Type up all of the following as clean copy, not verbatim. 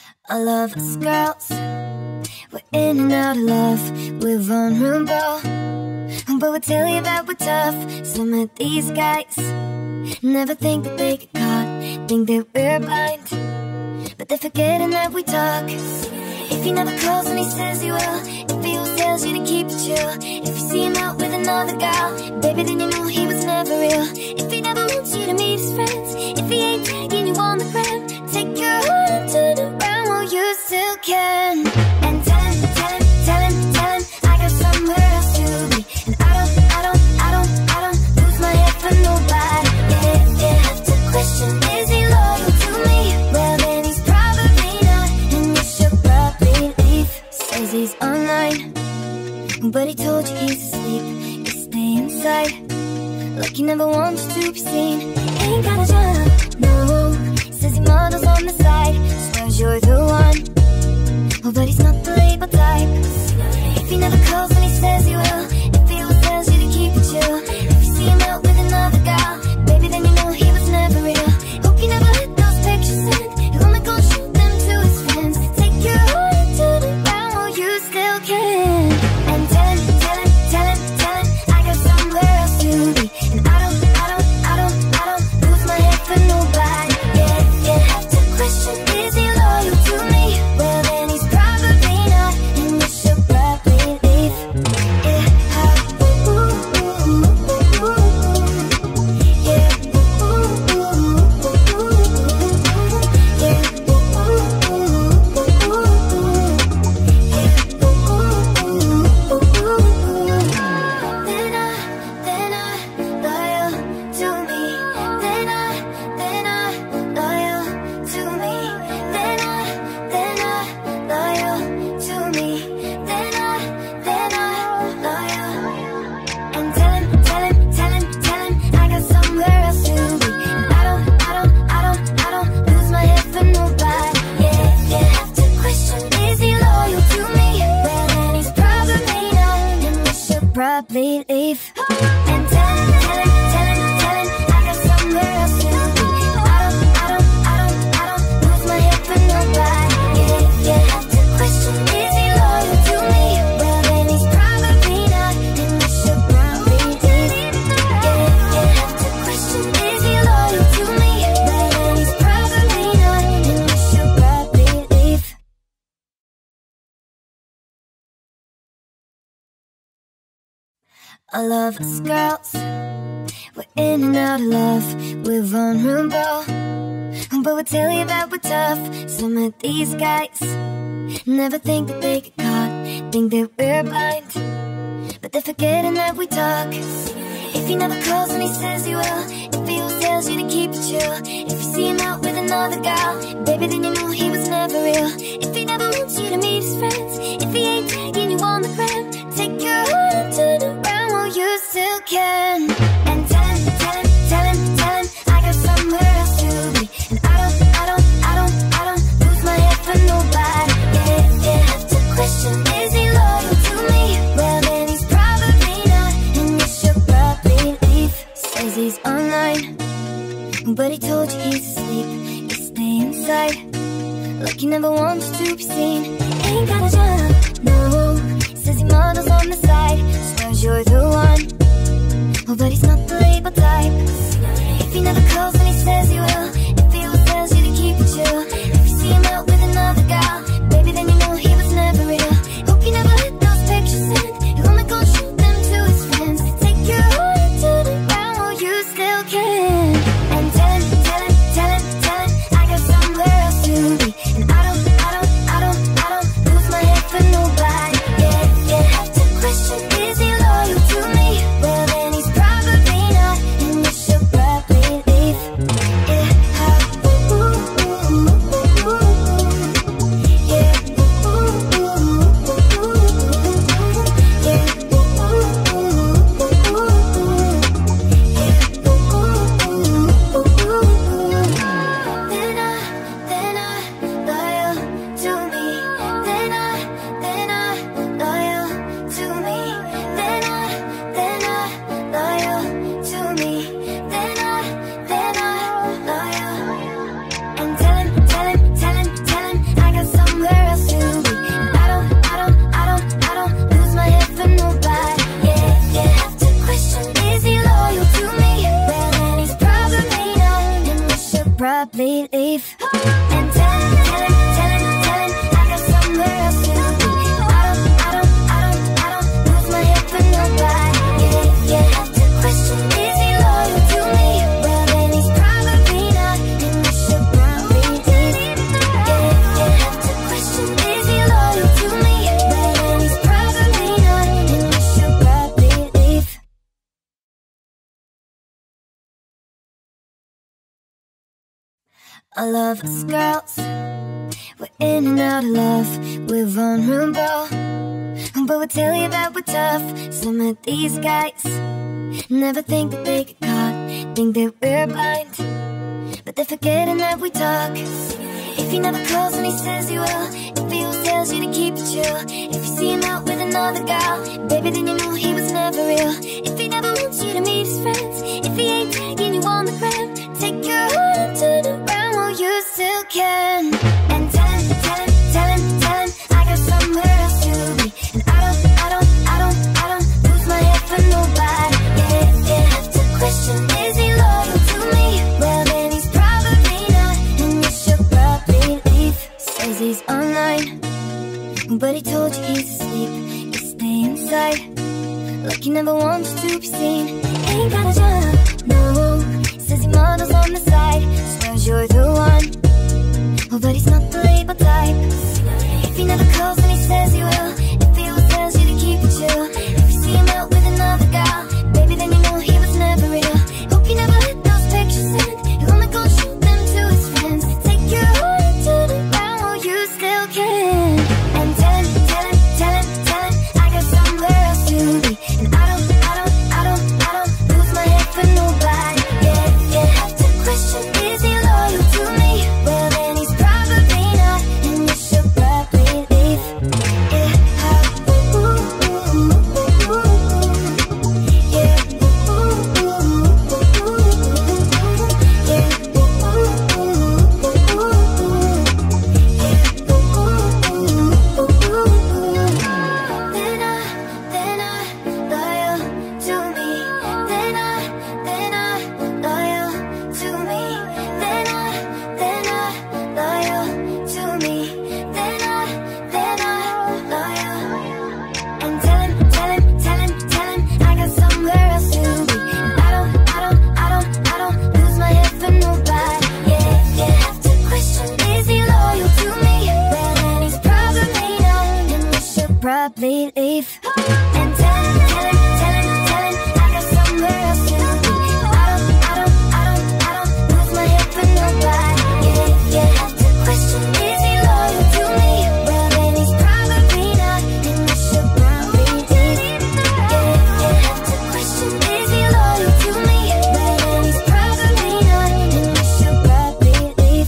I love us girls, we're in and out of love, we're vulnerable, but we'll tell you that we're tough. Some of these guys never think that they get caught, think that we're blind, but they're forgetting that we talk. If he never calls and he says he will, if he always tells you to keep it chill, if you see him out with another gal, baby, then you know he was never real. If he never wants you to meet his friends, if he ain't tagging you on the gram, take your heart and turn around while you still can. And tell him I got somewhere else to be, and I don't lose my head for nobody. Yeah, if you have to question, is he loyal to me? Well then he's probably not, and you should probably leave. Says he's online, but he told you he's asleep. You stay inside, like he never wants to be seen. Ain't got a job, no. Says he models on the side, swears you're the one. Oh, but he's not the label type. If he never calls and he says he will, if he always tells you to keep it chill, if you see him out with another gal, baby, then you know he was never real. Hope you never let those pictures send, he'll only go shoot them to his friends. Take your heart and turn around while you still can. And tell him I got somewhere else to be, and I don't lose my head for nobody. Yeah, you have to question, is he loyal to me? Well then he's probably not, and you should probably leave. Yeah, probably leave. And tell him I got somewhere else to be. I don't lose my head for nobody. Yeah, you have to question, is he loyal to me? Well then he's probably not, and you should probably leave. Yeah, you have to question, is he loyal to me? Well then he's probably not, and you should probably leave. I love us girls, we're in and out of love, we're vulnerable, but we'll tell you that we're tough. Some of these guys never think that they get caught, think that we're blind, but they're forgetting that we talk. If he never calls and he says he will, if he always tells you to keep it chill, if you see him out with another gal, baby, then you know he was never real. If he never wants you to meet his friends, if he ain't tagging you on the gram, take your heart and turn around while you still can. And tell him I got somewhere else to be, and I don't lose my head for nobody. Yeah, you have to question, is he loyal to me? Well then he's probably not, and you should probably leave. Says he's online, but he told you he's asleep. You stay inside, like he never wants to be seen. Ain't got a job, no. Says he models on the side, swears you're the one. Oh, but he's not the label type. If he never calls and he says he will, if he always tells you to keep it chill, if you see him out with another gal, baby, then you know he was never real. Hope you never let those pictures send, he'll only go shoot them to his friends. Take your heart and turn around while you still can. And tell him I got somewhere else to be, and I don't lose my head for nobody. Yeah, you have to question, is he loyal to me? Well then he's probably not, and you should probably leave. Yeah, And tell him I got somewhere else to be. I don't lose my head for nobody. Yeah, you have to question, is he loyal to me? Well then he's probably not, and you should probably leave. Yeah, you have to question, is he loyal to me? Well then he's probably not, and you should probably leave. I love us girls, we're in and out of love, we're vulnerable, but we'll tell you that we're tough. Some of these guys never think that they get caught, think that we're blind, but they're forgetting that we talk. If he never calls when he says he will, if he always tells you to keep it chill, if you see him out with another gal, baby then you know he was never real. If he never wants you to meet his friends, if he ain't tagging you on the gram, take your heart and turn around while you still can. And tell him I got somewhere else to be. And I don't lose my head for nobody. Yeah, you have to question, is he loyal to me? Well then he's probably not, and you should probably leave. Says he's online, but he told you he's asleep. You stay inside, like he never wants you to be seen. Ain't got a job, no. Says he models on the side, swears you're the one, oh, but he's not the label type. If he never calls when he says he will, if he always tells you to keep it chill, if you see him out with another gal, baby then you know he was never real. Hope you never let those pictures send, he'll only go shoot them to his friends. Take your heart and turn around while you still can. And tell him I got somewhere else to be. And I don't lose my head for nobody. Yeah, you have to question, is he loyal to me? Well then he's probably not, and you should probably leave. Yeah, probably leave. And tell him I got somewhere else to be. I don't lose my head for nobody. Yeah, you have to question, is he loyal to me? Well then he's probably not, and you should probably leave. Yeah, you have to question, is he loyal to me? Well then he's probably not, and you should probably leave.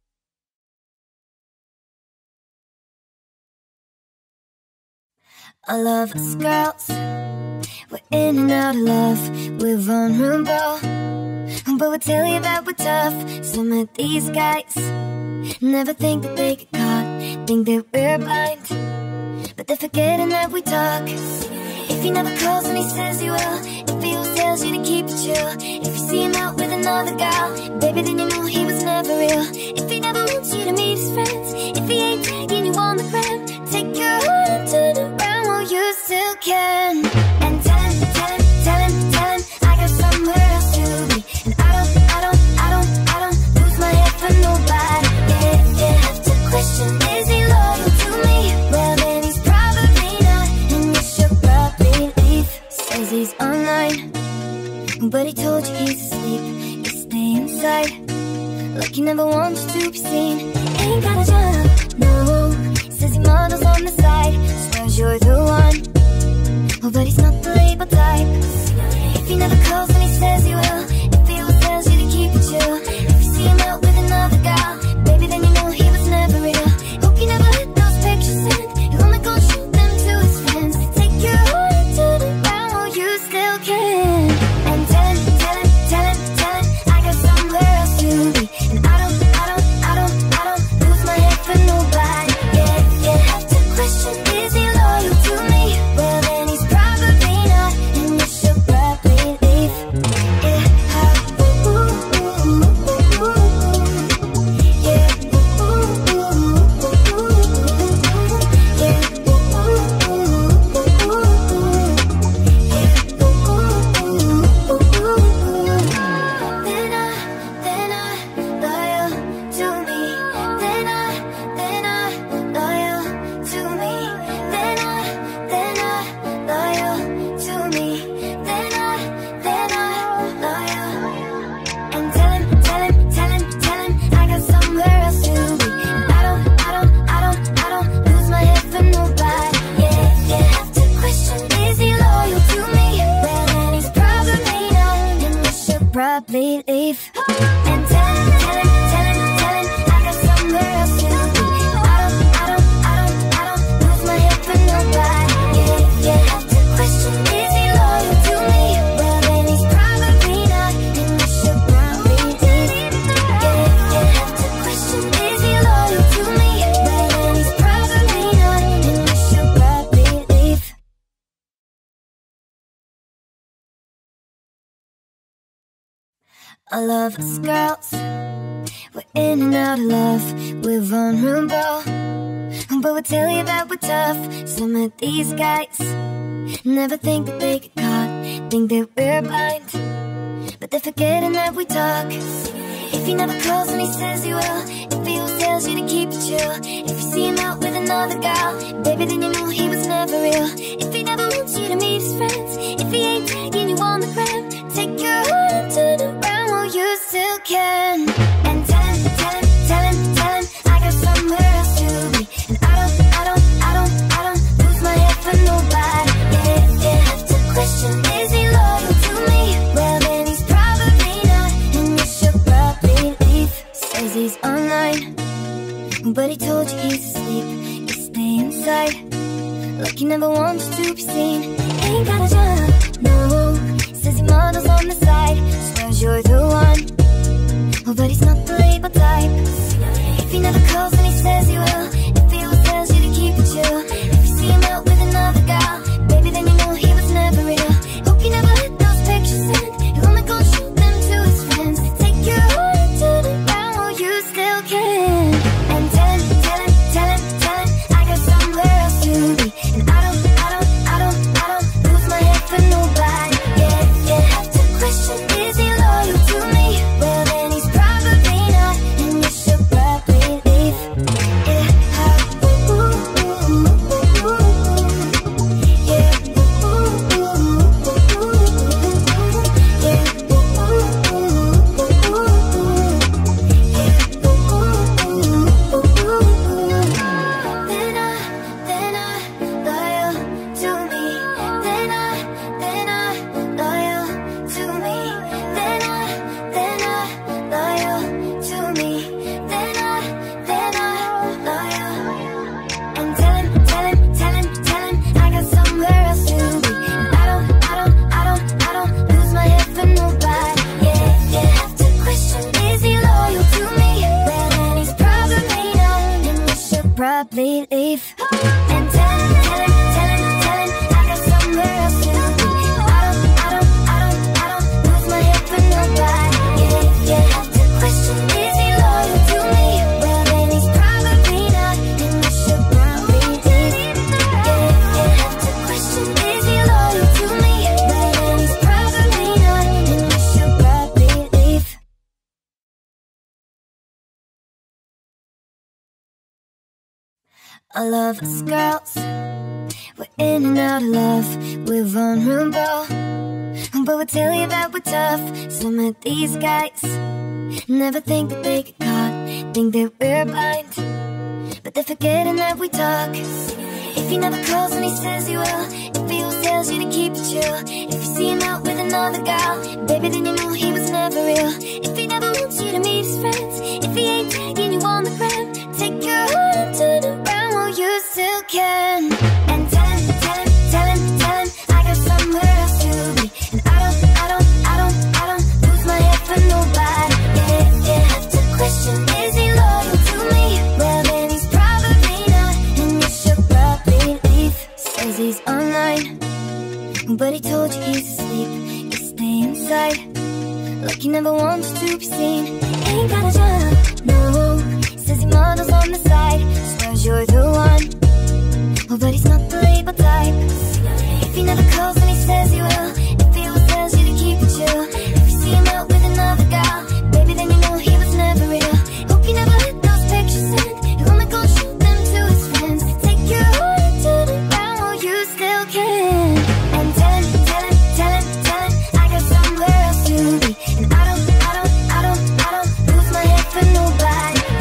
I love us girls, we're in and out of love, we're vulnerable, but we'll tell you that we're tough. Some of these guys never think that they get caught, think that we're blind, but they're forgetting that we talk. If he never calls when he says he will, if he always tells you to keep it chill, if you see him out with another gal, baby then you know he was never real. If he never wants you to meet his friends, if he ain't tagging you on the gram, take your heart and turn around while you still can. And tell him I got somewhere else to be. And I don't lose my head for nobody. Yeah, you have to question, is he loyal to me? Well then he's probably not, and you should probably leave. Says he's online, but he told you he's asleep. You stay inside, like he never wants you to be seen. I love us girls. We're in and out of love, we're vulnerable, but we'll tell you that we're tough. Some of these guys never think that they get caught, think that we're blind, but they're forgetting that we talk. If he never calls and he says he will, if he always tells you to keep it chill, if you see him out with another gal, baby, then you know he was never real. If he never wants you to meet his friends, if he ain't tagging you on the gram, take your heart and turn around while you still can. And tell him, I got somewhere else to be. And I don't lose my head for nobody. Yeah, if you have to question, is he loyal to me? Well, then he's probably not, and you should probably leave. Says he's online, but he told you he's asleep. You stay inside, like he never wants to be seen. Ain't got a job, no. Says he models on the side, swears you're the one. Oh, but he's not the label type. If he never calls and he says he will, if he always tells you to keep it chill, if you see him out with another gal, baby, then you know he was never real. Hope you never let those pictures send, he'll only go shoot them to his friends. Take your heart and turn it around while you still can. And tell him, I got somewhere else to be. And I don't lose my head for nobody. Yeah, you have to question, is he loyal to me? Well, then he's probably not, and you should probably leave. Yeah, probably leave. And tell him, I got somewhere else to be. I don't lose my head for nobody. Yeah, you have to question, is he loyal to me? Well, then he's probably not, and you should probably leave. Yeah, you have to question, is he loyal to me? Well, then he's probably not, and you should probably leave. I love us girls. We're in and out of love, we're vulnerable, but we'll tell you that we're tough. Some of these guys never think that they get caught, think that we're blind, but they're forgetting that we talk. If he never calls and he says he will, if he always tells you to keep it chill, if you see him out with another gal, baby, then you know he was never real. If he never wants you to meet his friends, if he ain't tagging you on the gram, take your heart and turn around while you still can. And tell him, I got somewhere else to be. And I don't lose my head for nobody. Yeah, you have to question, is he loyal to me? Well, then he's probably not, and you should probably leave. Says he's online, but he told you he's asleep. You stay inside, like he never wants to be seen. Ain't got a job, no. Says he models on the side, swears you're the one. Oh, but he's not the label type. If he never calls and he says he will, if he always tells you to keep it chill, if you see him out with another gal, baby, then you know he was never real. Hope you never let those pictures send, he'll only go shoot them to his friends. Take your heart and turn it around while you still can. And tell him, I got somewhere else to be. And I don't lose my head for nobody.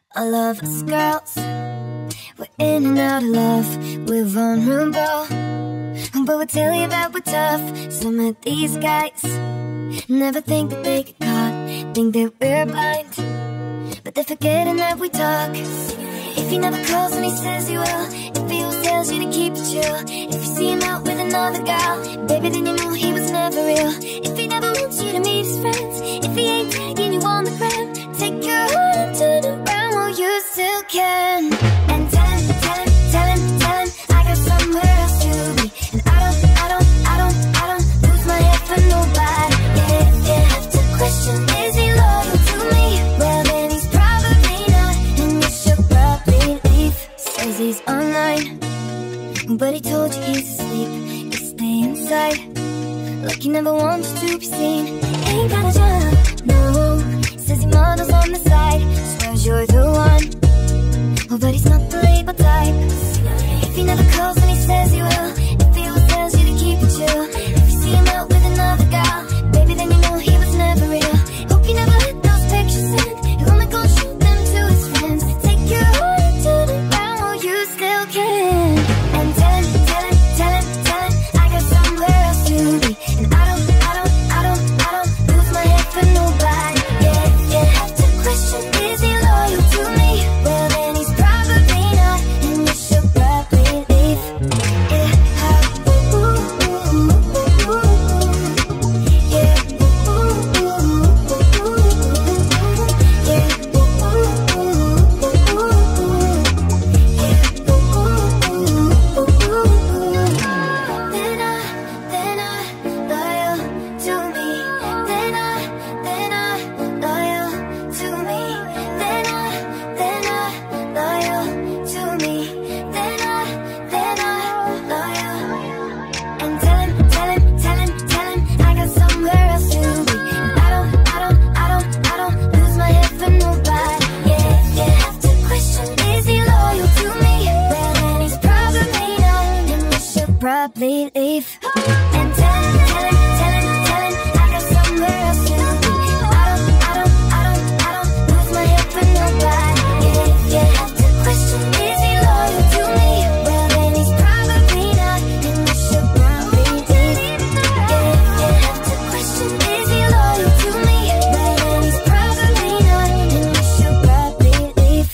I love us girls, we're in and out of love, we're vulnerable, but we'll tell you that we're tough. Some of these guys never think that they get caught, think that we're blind, but they're forgetting that we talk. If he never calls and he says he will, if he always tells you to keep it chill, if you see him out with another gal, baby, then you know he was never real. If he never wants you to meet his friends, if he ain't tagging you on the gram, take your heart and turn around while you still can. And tell him, tell him, tell him, tell him I got somewhere else to be, and I don't lose my head for nobody. Yeah, if you have to question, is he loyal to me? Well then he's probably not, and you should probably leave. Says he's online, but he told you he's asleep. You stay inside, like he never wants to be seen. Ain't got a job, no. Says he models on the side, swears you're the one. Oh, but he's not the label type. If he never calls and he says he will, if he always tells you to keep it chill, if you see him out with another gal, baby, then you know he was never real. Hope you never let those pictures sent, he'll only go shoot them to his friends. Take your heart and turn around while you still can. And tell him, tell him, tell him, tell him I got somewhere else to be, and I don't lose my head for nobody. Yeah, you have to question, is he loyal to me? Well then he's probably not, and you should probably leave. Yeah, probably leave. And tell him, tell him, tell him, tell him I got somewhere else to be. I don't lose my head for nobody. Yeah, you have to question, is he loyal to me? Well then he's probably not, and you should probably leave. Yeah, you have to question, is he loyal to me? Well then he's probably not, and you should probably leave.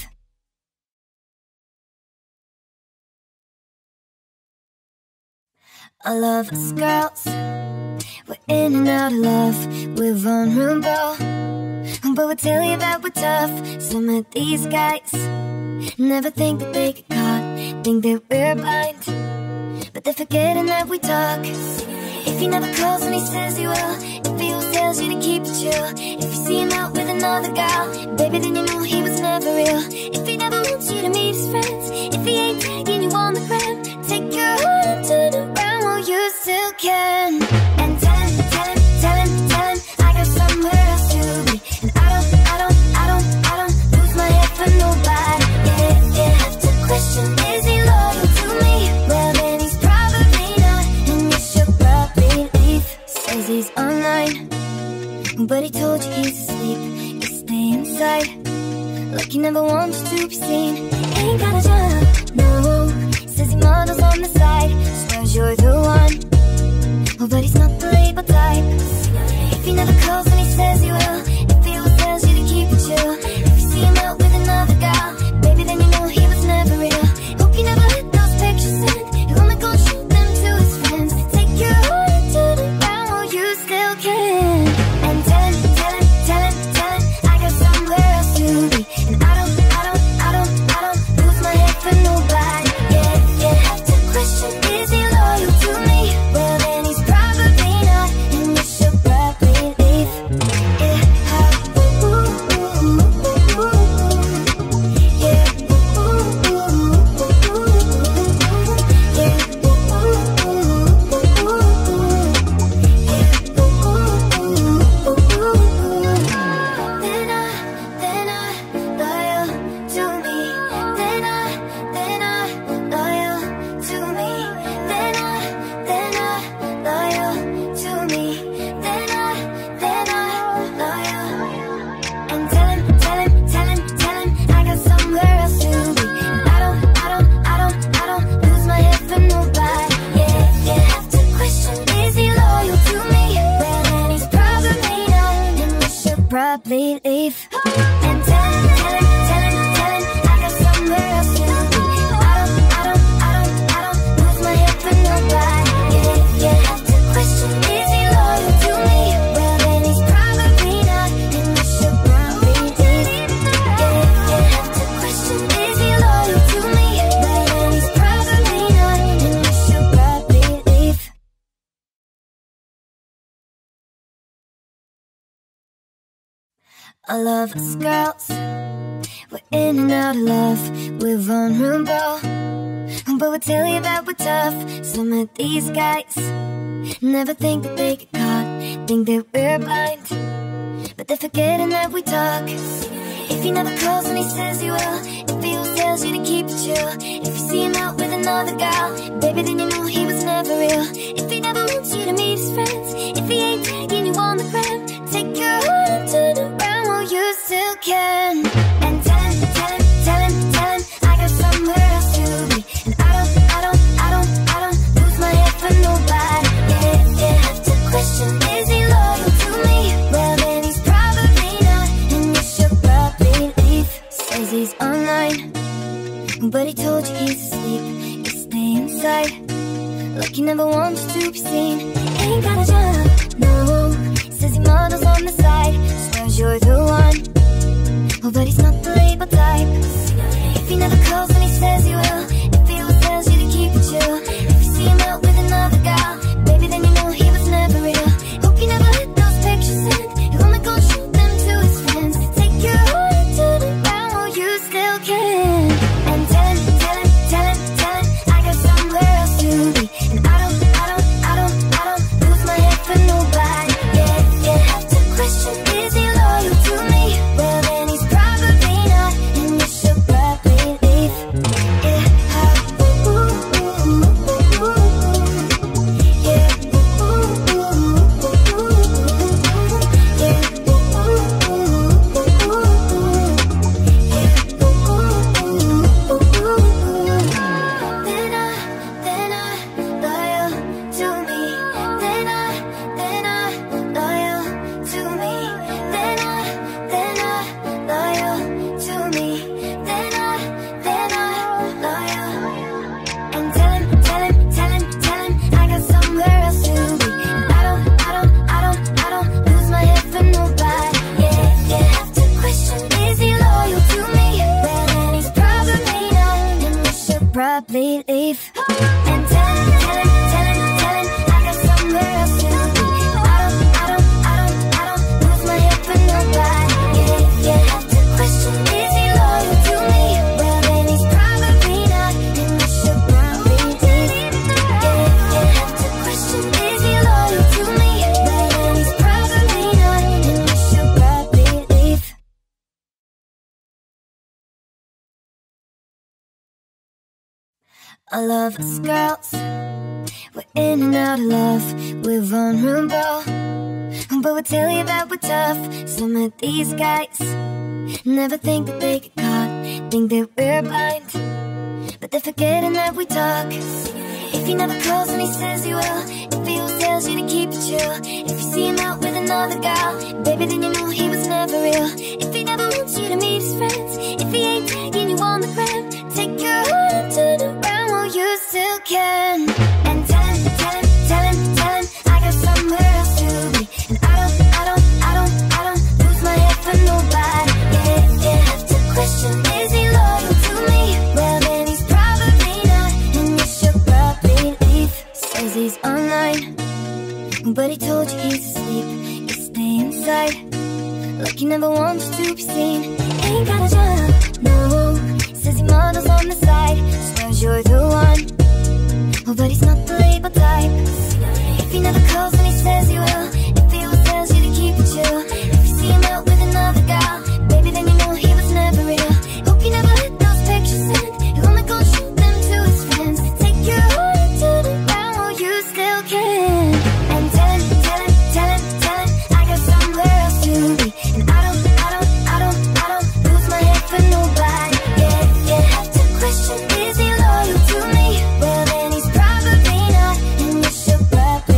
I love us girls, we're in and out of love, we're vulnerable, but we'll tell you that we're tough. Some of these guys never think that they get caught, think that we're blind, but they're forgetting that we talk. If he never calls and he says he will, if he always tells you to keep it chill, if you see him out with another gal, baby, then you know he was never real. If he never wants you to meet his friends, if he ain't tagging you on the gram, take your heart and turn around while you still can. And tell him, tell him, tell him, tell him I got somewhere else to be, and I don't lose my head for nobody. Yeah, you have to question, is he loyal to me? Well then he's probably not, and you should probably leave. Says he's online, but he told you he's asleep. You stay inside, like he never wants to be seen. Ain't got a job, no. Says he models on the side, swears you're the one. Oh, but he's not the label type. If he never calls and he says he will, if he always tells you to keep it chill, if you see him out with another gal, baby, then you know he was never real. Hope you never let those pictures sent, he'll only go shoot them to his friends. Take your heart and turn around while you still can. And tell him, tell him, tell him, tell him I got somewhere else to be, and I don't lose my head for nobody. Yeah, you have to question, is he loyal to me? Well then he's probably probably leave. And tell him I got somewhere else to be. I don't lose my head for nobody. Yeah, if you have to question, is he loyal to me? Well, then he's probably not, and you should probably leave. Yeah, if you have to question, is he loyal to me? Well, then he's probably not, and you should probably leave. All of us girls, we're in and out of love, we're vulnerable, but we'll tell you that we're tough. Some of these guys never think that they get caught, think that we're blind, but they're forgetting that we talk. If he never calls when he says he will, if he always tells you to keep it chill, if you see him out with another girl, baby, then you know he was never real. If he never wants you to meet his friends, if he ain't tagging you on the gram, take your heart and turn around while you still can. And tell him I got somewhere else to be. And I don't lose my head for nobody. Yeah, if you have to question, is he loyal to me? Well, then he's probably not, and you should probably leave. Says he's online, but he told you he's asleep. You stay inside, like he never wants you to be seen. Ain't got a job, no. Says he models on the side, swears you're the one. Oh, but he's not the label type. If he never calls when he says he will, if he always tells you to keep it chill, if you see him out with another girl, baby, then you know he was never real. Hope you never let those pictures send. He'll only go shoot them to his friends. Take your heart and turn around while you still can. And tell him I got somewhere else to be. And I don't lose my head for nobody. Yeah, if you have to question, is he loyal to me? Well, then he's probably not, and you should probably leave. Yeah, probably leave. And tell him I got somewhere else to be. I don't lose my head for nobody. Yeah, if you have to question, is he loyal to me? Well, then he's probably not, and you should probably leave. Yeah, if you have to question, is he loyal to me? Well, then he's probably not, and you should probably leave. All of us girls, we're in and out of love, we're vulnerable, but we'll tell you that we're tough. Some of these guys never think that they get caught, think that we're blind, but they're forgetting that we talk. If he never calls when he says he will, if he always tells you to keep it chill, if you see him out with another girl, baby, then you know he was never real. If he never wants you to meet his friends, if he ain't tagging you on the gram, take your heart and turn around while you still can. And tell him I got somewhere else to be. And I don't lose my head for nobody. Yeah, if you have to question, is he loyal to me? Well, then he's probably not, and you should probably leave. Says he's online, but he told you he's asleep. You stay inside, like he never wants you to be seen. Ain't got a job, no. Says he models on the side, swears you're the one. Oh, but he's not the label type. If he never calls when he says he will, if he always tells you to keep it chill, if you see him out with another girl, baby, then you know he was never real. Hope you never let those pictures send. He'll only go shoot them to his friends. Take your heart and turn around while you still can. And tell him I got somewhere else to be. And I don't lose my head for nobody. Yeah, if you have to question, is he loyal to me? Well, then he's probably not, and you should probably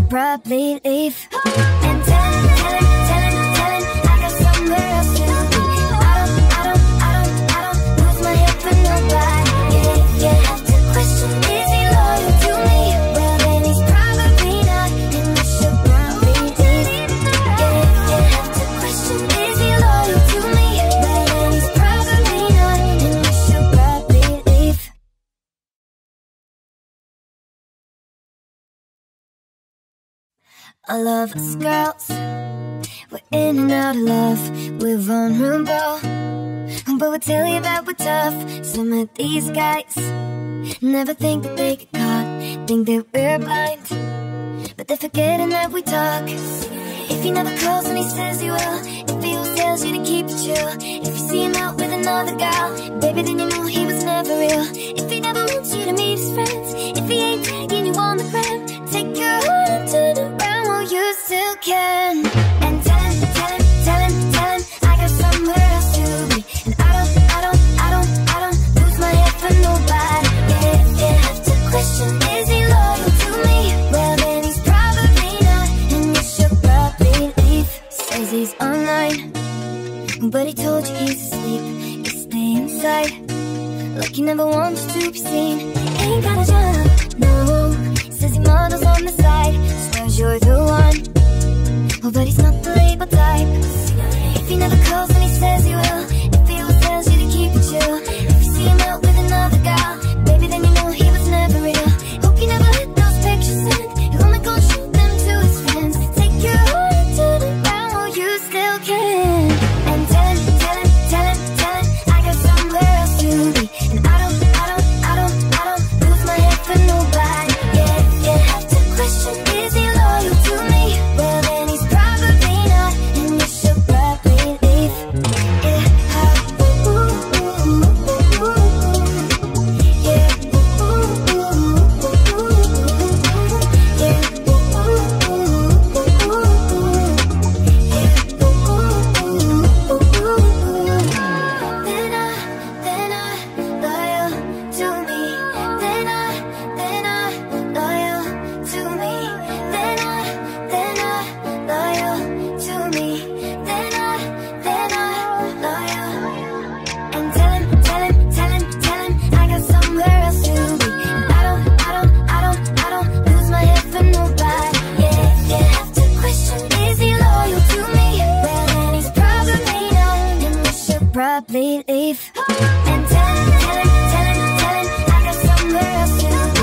probably leave. And tell him I got somewhere else to be. I don't lose my head for nobody. Yeah, you have to question, is he loyal to me? Well then he's probably not, and you should probably leave. Yeah, you have to question, is he loyal to me? Well then he's probably not, and you should probably leave. All of us girls, we're in and out of love, we're vulnerable, but we'll tell you that we're tough. Some of these guys never think that they get caught, think that we're blind, but they're forgetting that we talk. If he never calls when he says he will, if he always tells you to keep it chill, if you see him out with another gal, baby then you know he was never real. If he never wants you to meet his friends, if he ain't tagging you on the gram, take your heart and turn around while you still can. And tell him I got somewhere else to be. And I don't lose my head for nobody. Yeah, you have to question, is he loyal to me? Well then he's probably not, and you should probably leave. Says he's online, but he told you he's asleep. You stay inside, like he never wants to be seen. Ain't got a job, no. Says he models on the side, swears you're the one. Oh, but he's not the label type. If he never calls when he says he will, if he always tells you to keep it chill, if you see him out with another gal, baby then you know he was never real. Hope you never let those pictures send, he'll only go shoot them to his friends. Take your heart and turn around while you still can. And tell him I got somewhere else to be. And I don't lose my head for nobody. Yeah, you have to question, is he loyal to me? Well then he's probably not, and you should probably leave. Yeah, probably leave. And tell him I got somewhere else to be.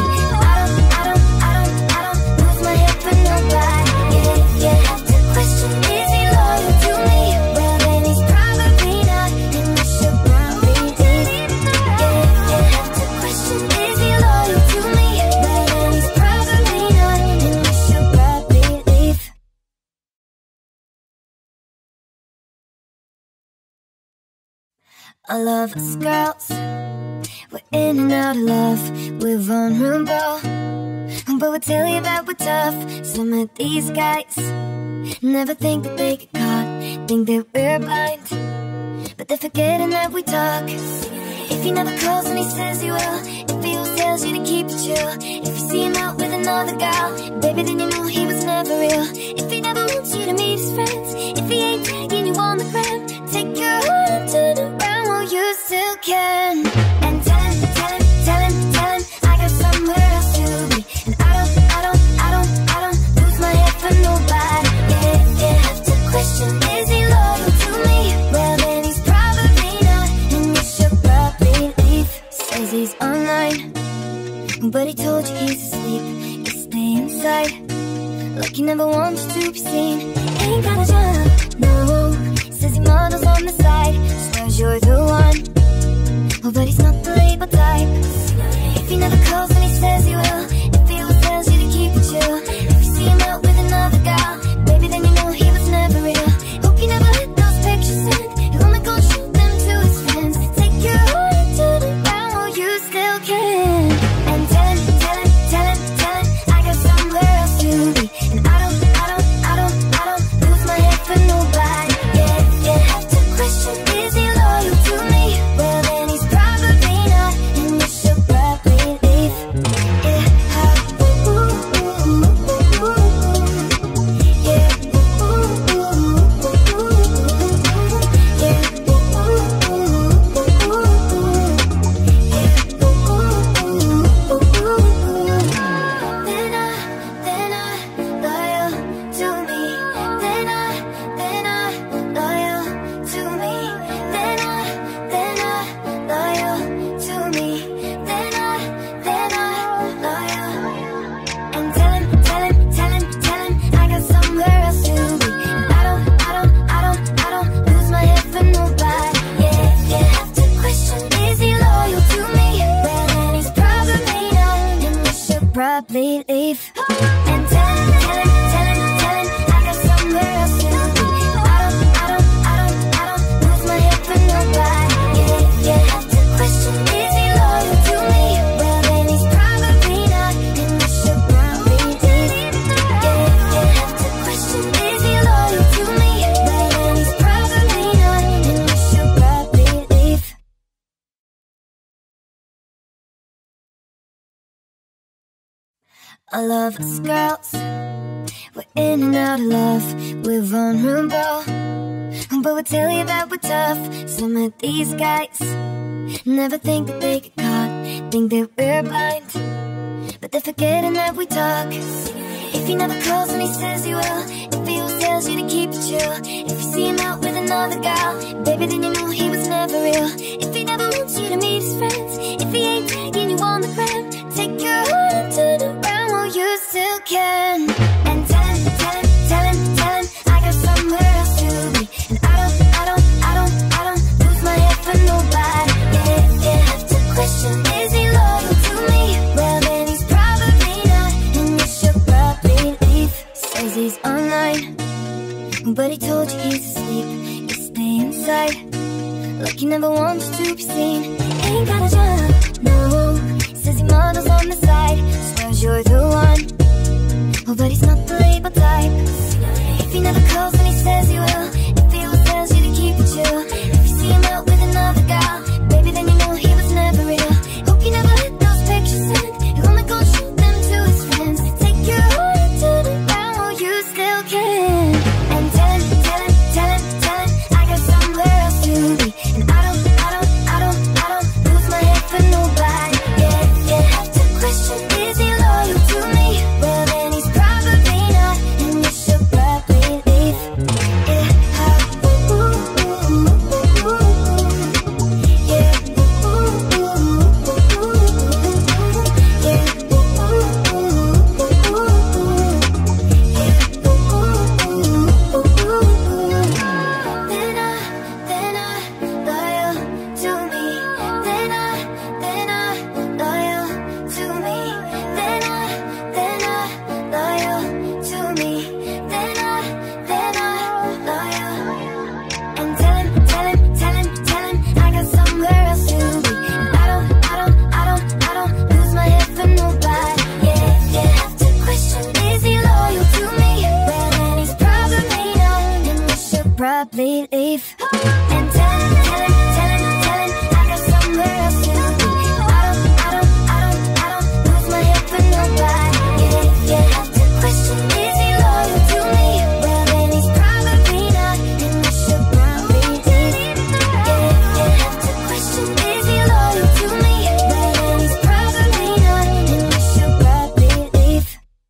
I don't lose my head for nobody. Yeah, you have to question, is he loyal to me? Well then he's probably not, and you should probably leave. Yeah, you have to question, is he loyal to me? Well then he's probably not, and you should probably leave. All of us girls, we're in and out of love, we're vulnerable, but we'll tell you that we're tough. Some of these guys never think that they get caught, think that we're blind, but they're forgetting that we talk. If he never calls when he says he will, if he always tells you to keep it chill, if you see him out with another gal, baby then you know he was never real. If he never wants you to meet his friends, if he ain't tagging you on the gram, take your heart and turn around while you still can. And tell him I got somewhere else to be. And I don't lose my head for nobody. Yeah, you have to question, is he loyal to me? Well then he's probably not, and you should probably leave. Says he's online, but he told you he's asleep. You stay inside, like he never wants to be seen. Ain't got a job, no. Says he models on the side, swears you're the one. Oh, but he's not the label type. If he never calls when he says he will, if he always tells you to keep it chill, if you see him out with another gal, baby then you know he was never real. Hope you never let those pictures send, he'll only go shoot them to his friends. Take your heart and turn around while you still can. And tell him I got somewhere else to be. And I don't lose my head for nobody. Yeah, you have to question, is he loyal to me? Well then he's probably not, and you should probably leave. Yeah. I love us girls, we're in and out of love, we're vulnerable, but we'll tell you that we're tough. Some of these guys never think that they get caught, think that we're blind, but they're forgetting that we talk. If he never calls when he says he will, if he always tells you to keep it chill, if you see him out with another gal, baby, then you know he was never real. If he never wants you to meet his friends, if he ain't tagging you on the gram, take your heart and turn around while you still can. And tell him, tell him, tell him, tell him I got somewhere else to be, and I don't lose my head for nobody. Yeah, if you have to question, is he loyal to me? Well then he's probably not, and you should probably leave. Says he's online, but he told you he's asleep. You stay inside, like he never wants to be seen. Ain't got a job, no. Says he models on the side, swears you're the one. Oh, but he's not the label type. If he never calls when he says he will, if he always tells you to keep it chill, if you see him out with another gal, baby, then you know he was never real. Hope you never let those pictures send, he'll only go shoot them to his friends. Take your heart and turn around while you still can. And tell him, tell him, tell him, tell him I got somewhere else to be, and I don't lose my head for nobody. Yeah, you have to question, is he loyal to me? Well then he's probably not, and you should probably leave. Yeah, probably leave. And tell him, tell him, tell him, tell him I got somewhere else to be. I don't lose my head for nobody. Yeah, you have to question, is he loyal to me? Well then he's probably not, and you should probably leave. Yeah, you have to question, is he loyal to me? Well then he's probably not, and you should probably leave.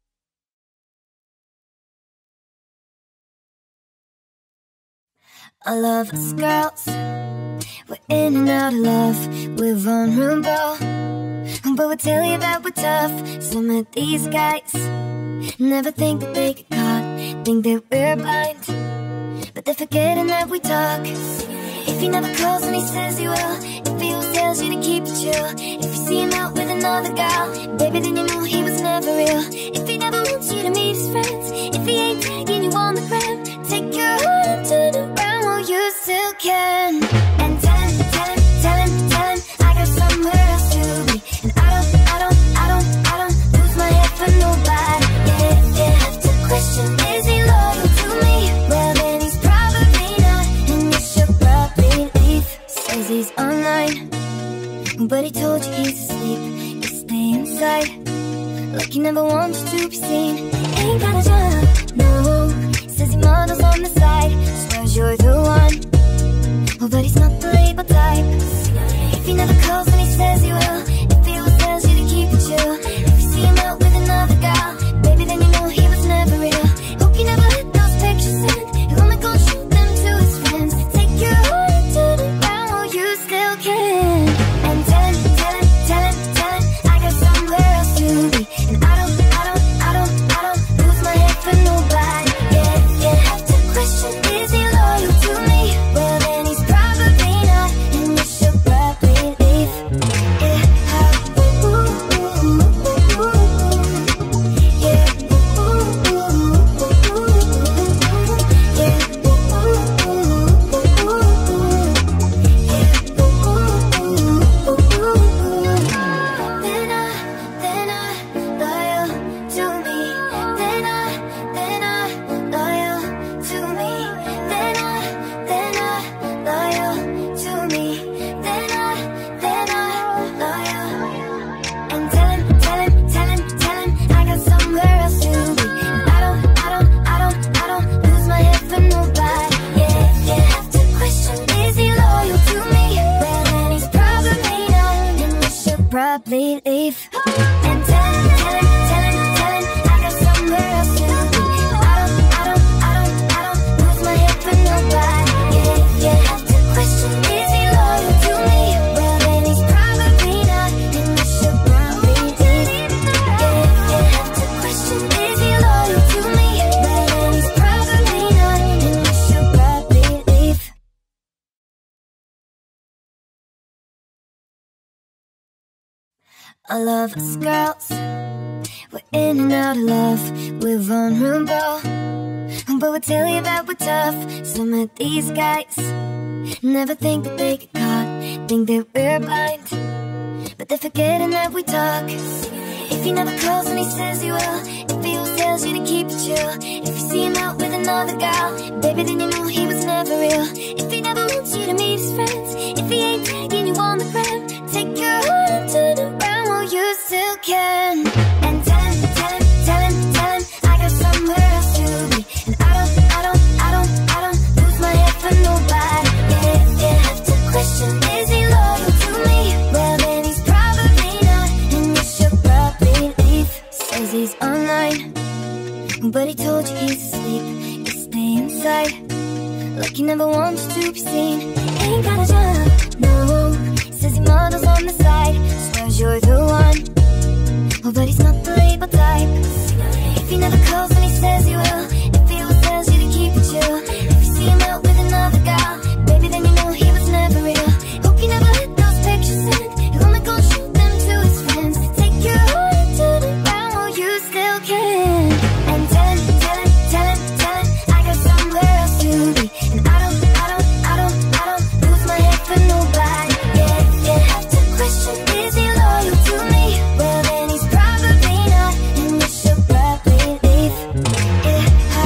I love us girls, we're in and out of love, we're vulnerable, but we'll tell you that we're tough. Some of these guys never think that they get caught, think that we're blind, but they're forgetting that we talk. If he never calls when he says he will, if he always tells you to keep it chill, if you see him out with another gal, baby, then you know he was never real. If he never wants you to meet his friends, if he ain't tagging you on the gram, take your heart and turn around while you still can. And tell him, tell him, tell him, tell him I got somewhere else to be, and I don't lose my head for nobody. Yeah, you have to question, is he loyal to me? Well then he's probably not, and you should probably leave. Says he's online, but he told you he's asleep. You stay inside, like he never wants to be seen. Ain't got a job, no. Says he models on the side, swears you're the one. Oh, but he's not the label type. If he never calls when he says he will, if he always tells you to keep it chill, if you see him out with another gal, baby, then you know he was never real. Hope you never let those pictures send, he'll only go shoot them to his friends. Take your heart and turn around while you still can. And tell him, tell him, tell him, tell him I got somewhere else to be, and I don't lose my head for nobody. Yeah, you have to question, is he loyal to me? Well then he's probably not, probably leave. And tell him I got somewhere else to be. I don't lose my head for nobody. Yeah, if you have to question, is he loyal to me? Well, then he's probably not, and you should probably leave. Yeah, if you have to question, is he loyal to me? Well, then he's probably not, and you should probably leave. All of us girls, we're in and out of love, we're vulnerable, but we'll tell you that we're tough. Some of these guys never think that they get caught, think that we're blind, but they're forgetting that we talk. If he never calls and he says he will, if he always tells you to keep it chill, if you see him out with another gal, baby, then you know he was never real. If he never wants you to meet his friends, if he ain't tagging you on the gram, take your heart and turn around while you still can. And tell him I got somewhere else to be. And I don't lose my head for nobody. Yeah, if you have to question, is he loyal to me? Well, then he's probably not, and you should probably leave. Says he's online, but he told you he's asleep. You stay inside, like he never wants you to be seen. Ain't got a job, no. Says he models on the side, swears you're the one. Oh, but he's not the label type. If he never calls and he says he will, if he always tells you to keep it chill, if you see him out with another gal, baby, then you know he was never real. Hope you never let those pictures send, he'll only go shoot them to his friends. Take your heart and turn around while you still can. And tell him I got somewhere else to be. And I don't lose my head for nobody. Yeah, if you have to question, is he loyal to me? Well, then he's probably not, and you should probably leave. Yeah,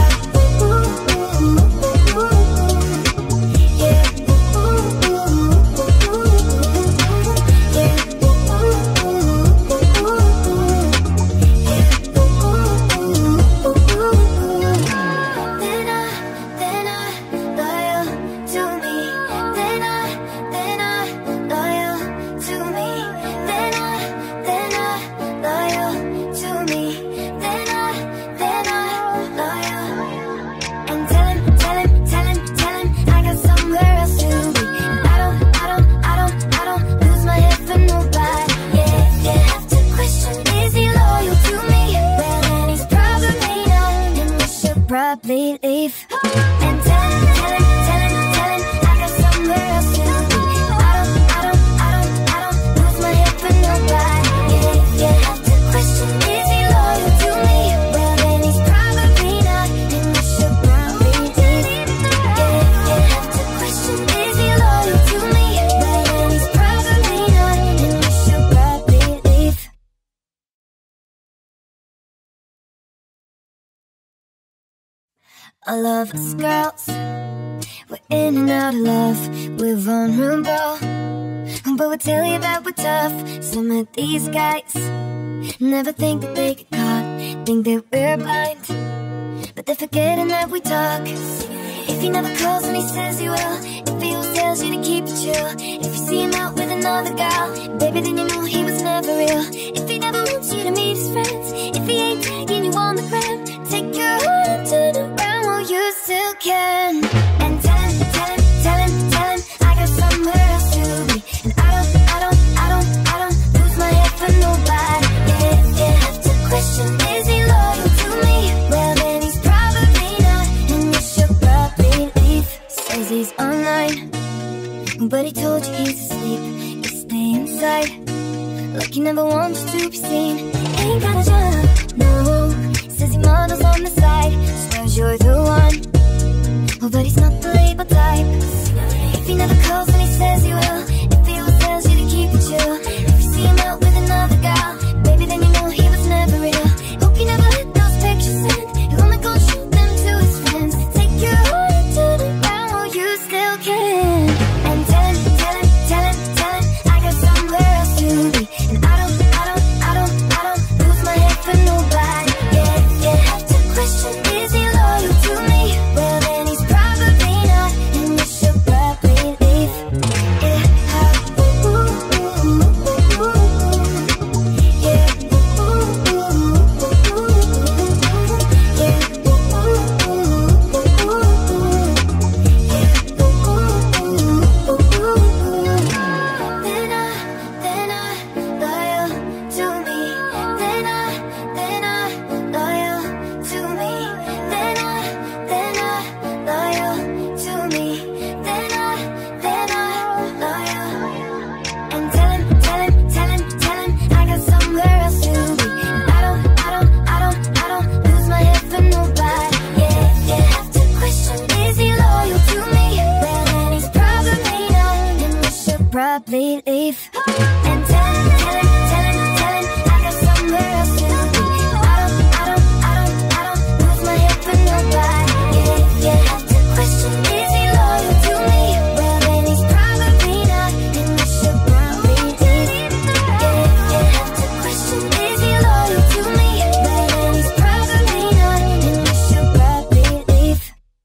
probably leave. And tell him I got somewhere else to be. I don't lose my head for nobody. Yeah, if you have to question, is he loyal to me? Well, then he's probably not, and you should probably leave. Yeah, if you have to question, is he loyal to me? Well, then he's probably not, and you should probably leave. All of us girls, we're in and out of love, we're vulnerable, but we'll tell you that we're tough. Some of these guys never think that they get caught, think that we're blind, but they're forgetting that we talk. If he never calls and he says he will, if he always tells you to keep it chill, if you see him out with another gal, baby, then you know he was never real. If he never wants you to meet his friends, if he ain't tagging you on the gram, take your heart and turn around while you still can. And tell him I got somewhere else to be. And I don't lose my head for nobody. Yeah, if you have to question, is he loyal to me? Well, then he's probably not, and you should probably leave. Says he's online, but he told you he's asleep. You stay inside, like he never wants you to be seen. Ain't got a job, no. Says he models on the side, swears you're the one. Oh, but he's not the label type. If he never calls and he says he will, if he always tells you to keep it chill, if you see him out with another gal, baby, then you know he was never real. Hope you never let those pictures send, he'll only go shoot them to his friends. Take your heart and turn around while you still can. And tell him I got somewhere else to be. And I don't probably leave. And tell him I got somewhere else to be. I don't lose my head for nobody. Yeah, you have to question, is he loyal to me? Well then he's probably not, and you should probably leave. Yeah, you have to question, is he loyal to me? Well then he's probably not, and you should probably leave.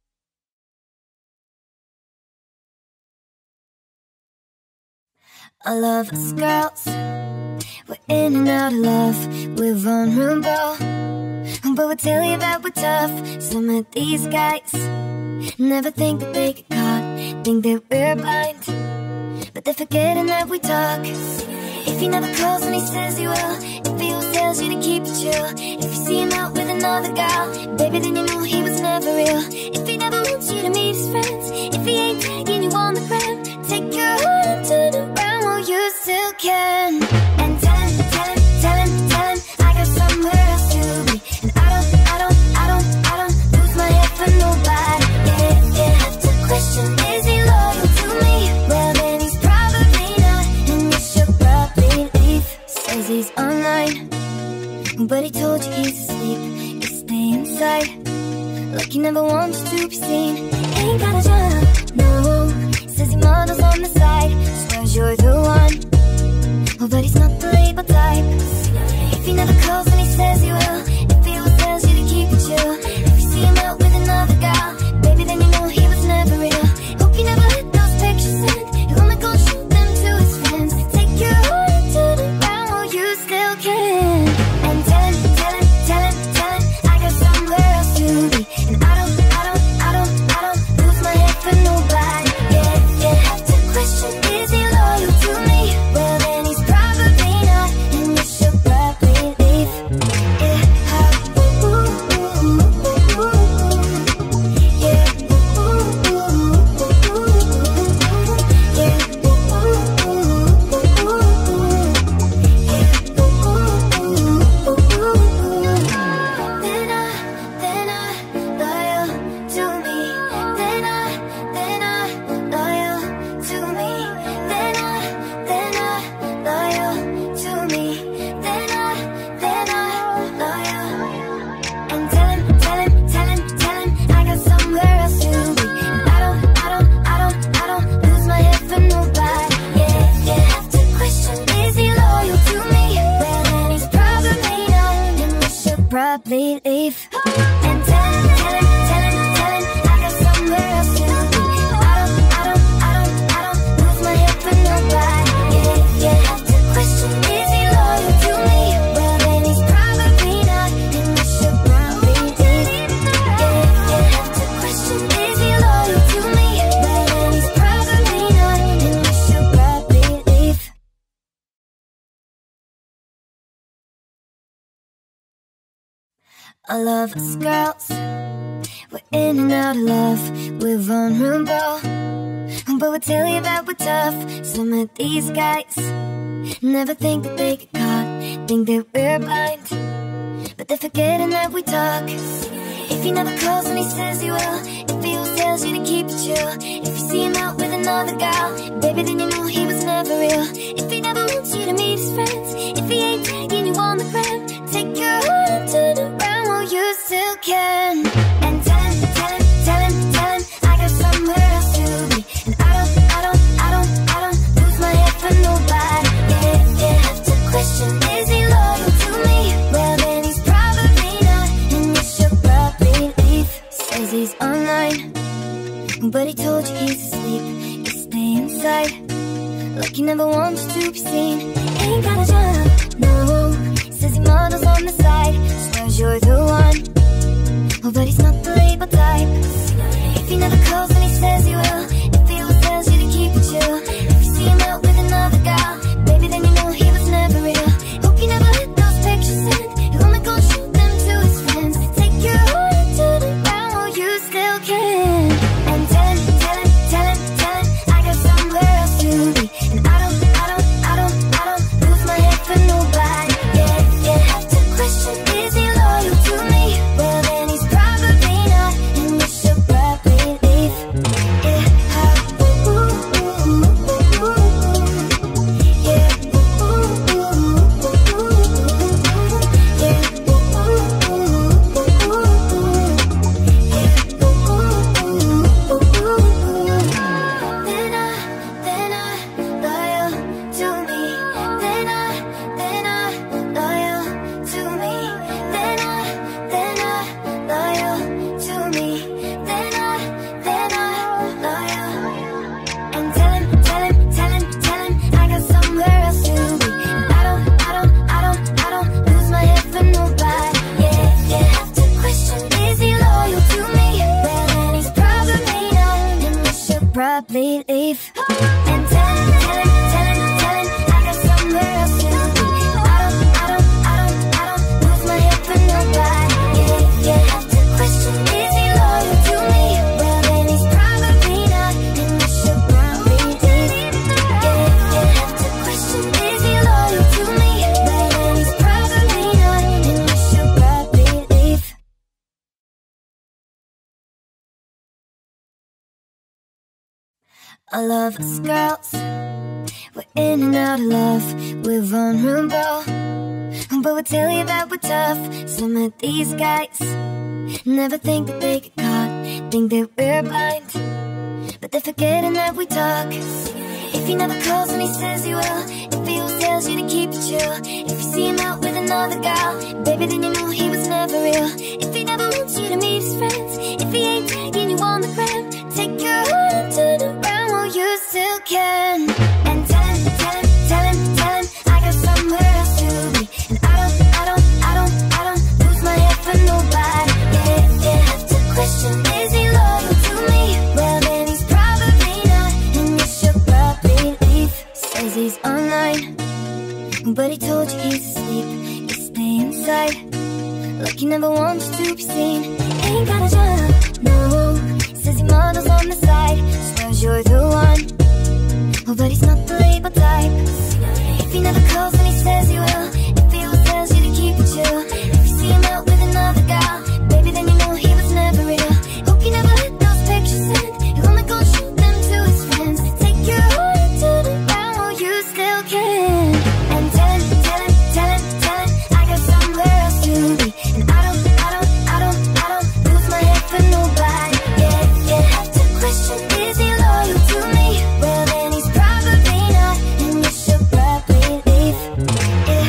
I love us girls, we're in and out of love, we're vulnerable, but we'll tell you that we're tough. Some of these guys never think that they get caught, think that we're blind, but they're forgetting that we talk. If he never calls when he says he will, if he always tells you to keep it chill, if you see him out with another gal, baby then you know he was never real. If he never wants you to meet his friends, if he ain't tagging you on the gram, take your heart and turn around while you still can. And tell him I got somewhere else to be. And I don't lose my head for nobody. Yeah, you have to question, is he loyal to me? Well then he's probably not, and you should probably leave. Says he's online, but he told you he's asleep. You stay inside, like he never wants to be seen. Ain't got a job, no. Says he models on the side, swears you're the one, oh, but he's not the label type. If he never calls when he says he will, if he always tells you to keep it chill, if you see him out with another gal, baby then you know he was never real. Hope you never let those pictures send, he'll only go shoot them to his friends. Take your heart and turn around while you still can. And tell him I got somewhere else to be. And I don't lose my head for nobody. Yeah, you have to question, is he loyal to me? Well then he's probably not, and you should probably leave. Yeah, probably leave. And tell him I got somewhere else to be. I don't lose my head for nobody. Yeah, you have to question, is he loyal to me? Well then he's probably not, and you should probably leave. Yeah, you have to question, is he loyal to me? Well then he's probably not, and you should probably leave. I love us girls, we're in and out of love, we're vulnerable, but we'll tell you that we're tough. Some of these guys never think that they get caught, think that we're blind, but they're forgetting that we talk. If he never calls when he says he will, if he always tells you to keep it chill, if you see him out with another gal, baby then you know he was never real. If he never wants you to meet his friends, if he ain't tagging you on the gram, take your heart and turn around while you still can. And tell him I got somewhere else to be. And I don't lose my head for nobody. Yeah, you have to question, is he loyal to me? Well then he's probably not, and you should probably leave. Says he's online, but he told you he's asleep. You stay inside, like he never wants to be seen. Ain't got a job, no. Says he models on the side, swears you're the one, oh, but he's not the label type. If he never calls when he says he will, if he always tells you to keep it chill, if you see him out with another gal, baby then you know he was never real. Hope you never let those pictures send, he'll only go shoot them to his friends. Take your heart and turn around while you still can. And tell him I got somewhere else to be. And I don't lose my head for nobody. Yeah, you have to question, is he loyal to me? Well then he's probably probably leave. And tell him I got somewhere else to be. I don't lose my head for nobody. Yeah, if you have to question, is he loyal to me? Well, then he's probably not, and you should probably leave. Yeah, if you have to question, is he loyal to me? Well, then he's probably not, and you should probably leave. All of us girls, we're in and out of love, we're vulnerable, but we'll tell you that we're tough. Some of these guys never think that they get caught, think that we're blind, but they're forgetting that we talk. If he never calls and he says he will, if he always tells you to keep it chill, if you see him out with another gal, baby, then you know he was never real. If he never wants you to meet his friends, if he ain't tagging you on the gram, take your heart and turn around while you still can. And tell him I got somewhere else to be. And I don't lose my head for nobody. Yeah, if you have to question, is he loyal to me? Well, then he's probably not, and you should probably leave. Says he's online, but he told you he's asleep. You stay inside, like he never wants you to be seen. Ain't got a job, no. Says he models on the side, swears you're the one. Oh, but he's not the label type. If he never calls and he says he will, if he always tells you to keep it chill, if you see him out with another gal, baby, then you know he was never real. Hope you never let those pictures sent, he'll only go shoot them to his friends. Take your heart and turn around while you still can. And tell him I got somewhere else to be. And I don't lose my head for nobody. Yeah, you have to question, is he loyal to me? Well, then he's probably not, and you should probably leave. Yeah,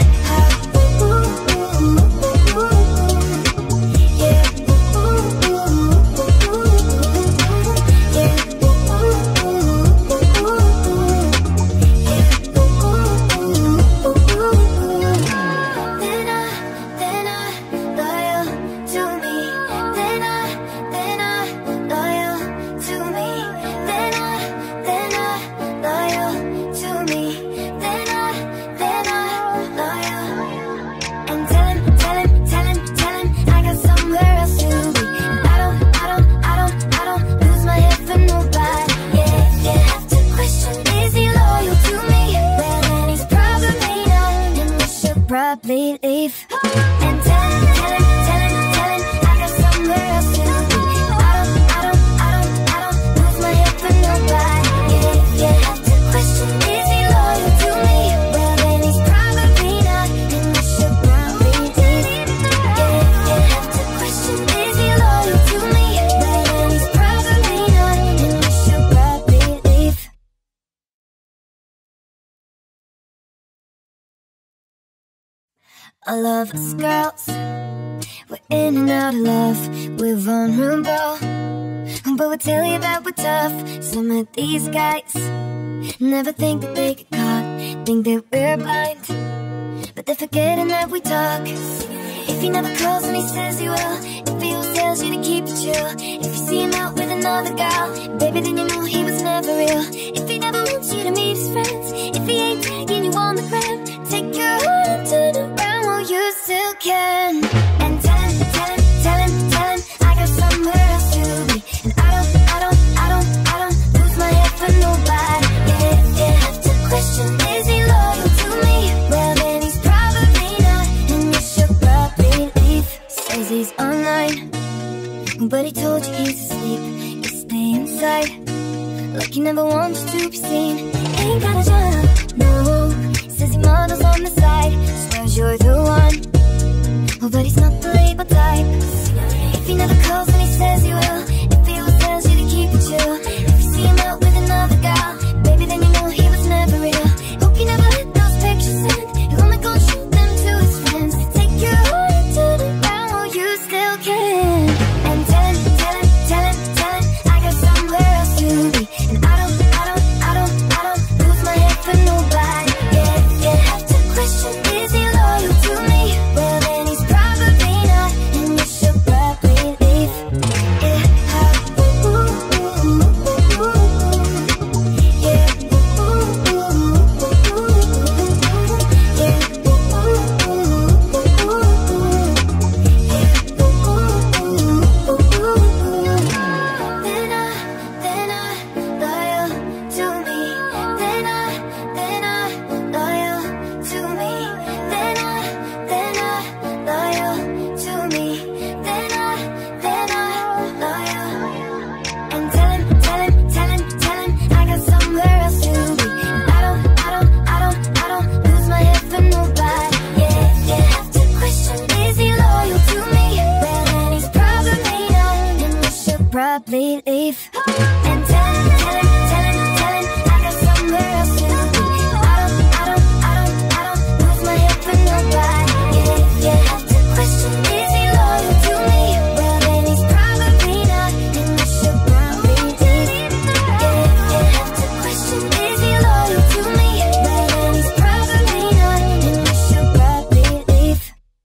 probably leave. And tell him I got somewhere else to be. I don't lose my head for nobody. Yeah, if you have to question, is he loyal to me? Well, then he's probably not, and you should probably leave. Yeah, if you have to question, is he loyal to me? Well, then he's probably not, and you should probably leave. All of us girls, we're in and out of love, we're vulnerable, but we'll tell you that we're tough. Some of these guys never think that they get caught, think that we're blind, but they're forgetting that we talk. If he never calls and he says he will, if he always tells you to keep it chill, if you see him out with another gal, baby, then you know he was never real. If he never wants you to meet his friends, if he ain't tagging you on the gram, take your heart and turn around while you still can. And tell him I got somewhere else to be. And I don't lose my head for nobody. Yeah, if you have to question, is he loyal to me? Well, then he's probably not, and you should probably leave. Says he's online, but he told you he's asleep. You stay inside, like he never wants you to be seen. Ain't got a job, no. Says he models on the side, swears you're the one. Oh, but he's not the label type. If he never calls and he says he will, if he always tells you to keep it chill, if you see him out with another gal, baby, then you know he was never real. Hope you never let those pictures sent, he'll only go shoot them to his friends. Take your heart and turn around while you still can. And tell him I got somewhere else to be. And I don't lose my head for nobody. Yeah, if you have to question, is he loyal to me? Well, then he's probably not, and you should probably leave. And tell him I got somewhere else to be. I don't lose my head for nobody. Yeah, if you have to question, is he loyal to me? Well, then he's probably not, and you should probably leave. Yeah, if you have to question, is he loyal to me? Well, then he's probably not, and you should probably leave.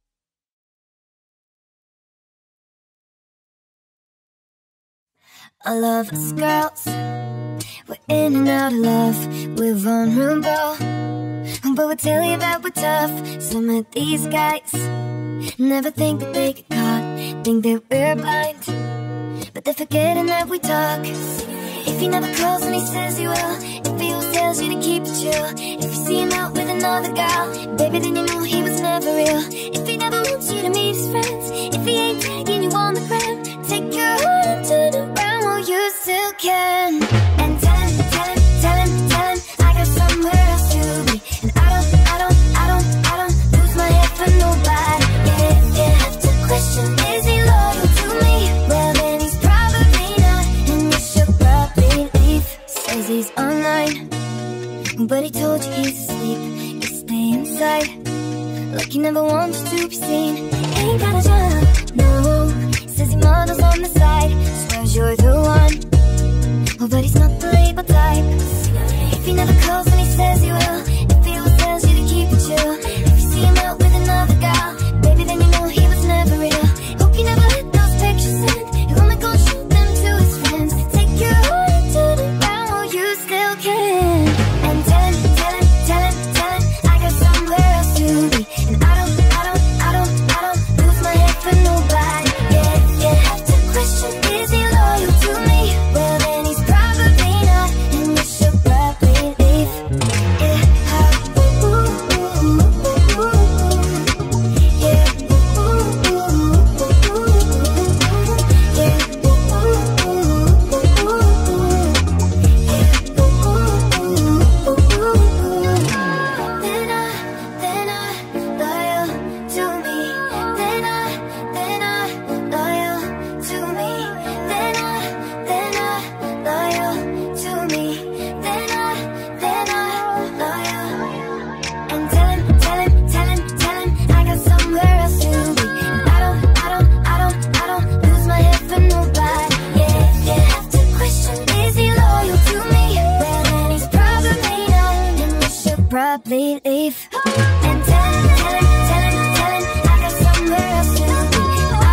I love us girls, we're in and out of love, we're vulnerable, but we'll tell you that we're tough. Some of these guys never think that they get caught, think that we're blind, but they're forgetting that we talk. If he never calls and he says he will, if he always tells you to keep it chill, if you see him out with another gal, baby, then you know he was never real. If he never wants you to meet his friends, if he ain't tagging you on the gram, take your heart and turn around while you still can. And tell him I got somewhere else to be. And I don't lose my head for nobody. Yeah, if you have to question, is he loyal to me? Well, then he's probably not, and you should probably leave. Says he's online, but he told you he's asleep. You stay inside, like he never wants to be seen. Ain't got a job, no. Says he models on the side, swears you're the one. Oh, but he's not the label type. If he never calls and he says he will, if he always tells you to keep it chill, if you see him out with another gal, baby, then you know he was never real. Hope you never let those pictures send, you only gon' shoot them to his friends. Take your heart and turn around while you still can. And tell him I got somewhere else to be. And I don't lose my head for nobody. Yeah, if you have to question, is he loyal to me? Well, then he's probably not, and you should probably leave. Yeah, probably leave. And tell him I got somewhere else to be.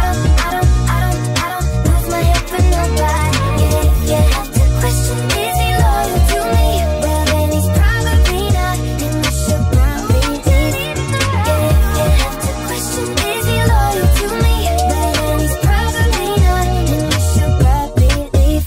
I don't lose my head for nobody. Yeah, if you have to question, is he loyal to me? Well, then he's probably not, and you should probably leave. Yeah, if you have to question, is he loyal to me? Well, then he's probably not, and you should probably leave.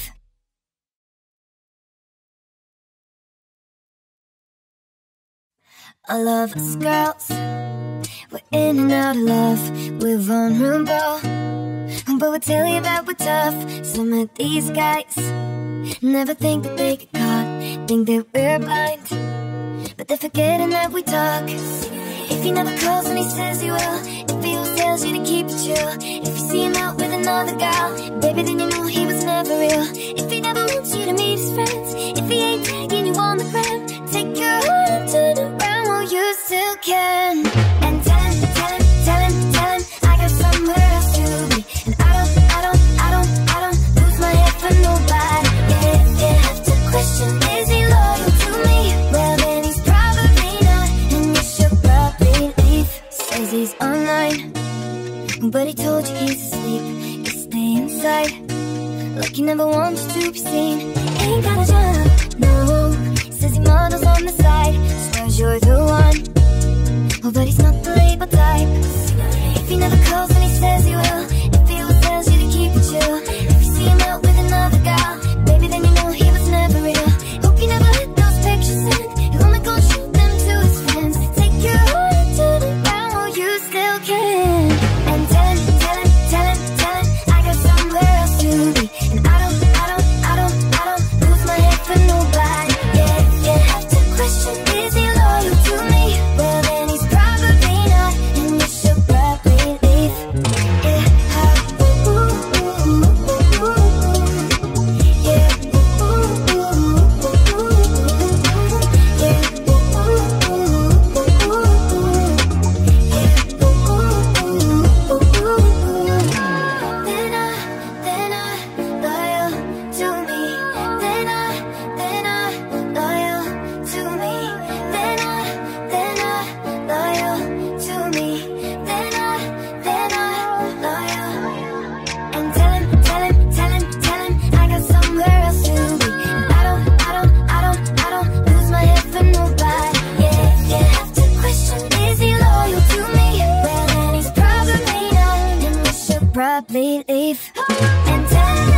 I love us girls, we're in and out of love, we're vulnerable, but we'll tell you that we're tough. Some of these guys never think that they get caught, think that we're blind, but they're forgetting that we talk. If he never calls and he says he will, if he always tells you to keep it chill, if you see him out with another gal, baby, then you know he was never real. If he never wants you to meet his friends, if he ain't tagging you on the gram, take your heart and turn around while you still can. And tell him I got somewhere else to be. And I don't lose my head for nobody. Yeah, if you have to question, is he loyal to me? Well, then he's probably not, and you should probably leave. Says he's online, but he told you he's asleep. You stay inside, like he never wants to be seen. Ain't got a job, no. Says he models on the side, swears you're the one. Oh, but he's not the label type. If he never calls and he says he will, if he always tells you to keep it chill, if you see him out with another gal, baby, then you know he was never real. Hope you never let those pictures send, you only gon' shoot them to his friends. Take your heart and turn around while you still can. And tell him I got somewhere else to be. And I don't lose my head for nobody. Yeah, if you have to question, is he loyal to me? Well, then he's probably not, and you should probably leave. Yeah. probably leave. And tell